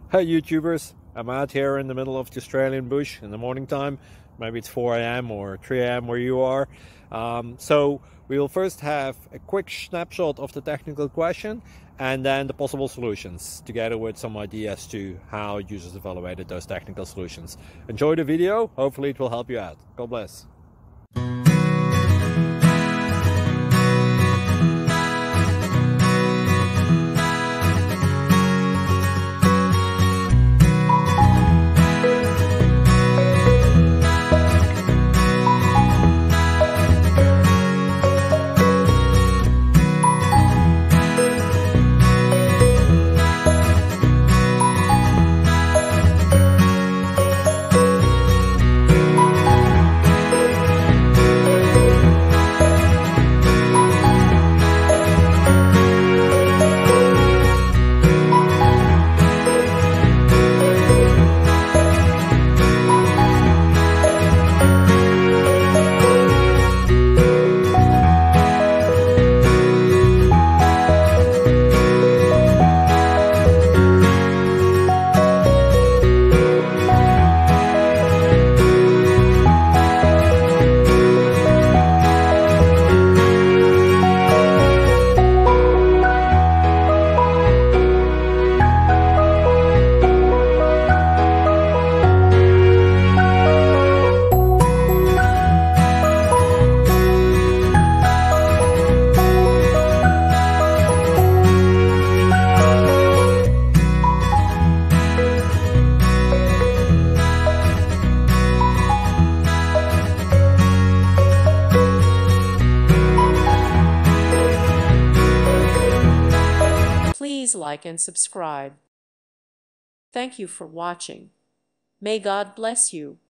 Hey YouTubers, I'm out here in the middle of the Australian bush in the morning time. Maybe it's 4 a.m. or 3 a.m. where you are. So we'll first have a quick snapshot of the technical question and then the possible solutions, together with some ideas to how users evaluated those technical solutions. Enjoy the video, hopefully it will help you out. God bless. Please like and subscribe. Thank you for watching. May God bless you.